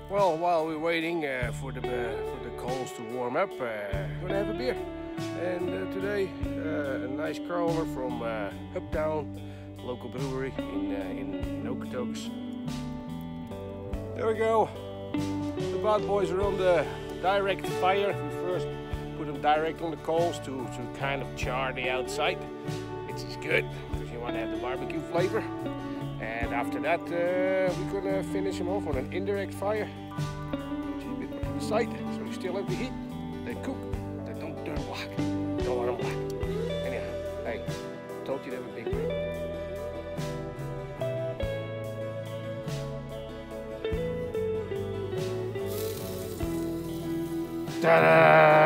Well, while we're waiting for the coals to warm up, we're gonna have a beer. And today, a nice crawler from Uptown, local brewery in Okotoks. There we go. The bad boys are on the direct fire. We first put them direct on the coals to kind of char the outside, which is good because you want to have the barbecue flavor. And after that, we're gonna finish them off on an indirect fire, which is a bit on the side, so you still have the heat. They cook, they don't turn black. You don't want them black. Anyhow, hey, told you they were big. Ta-da!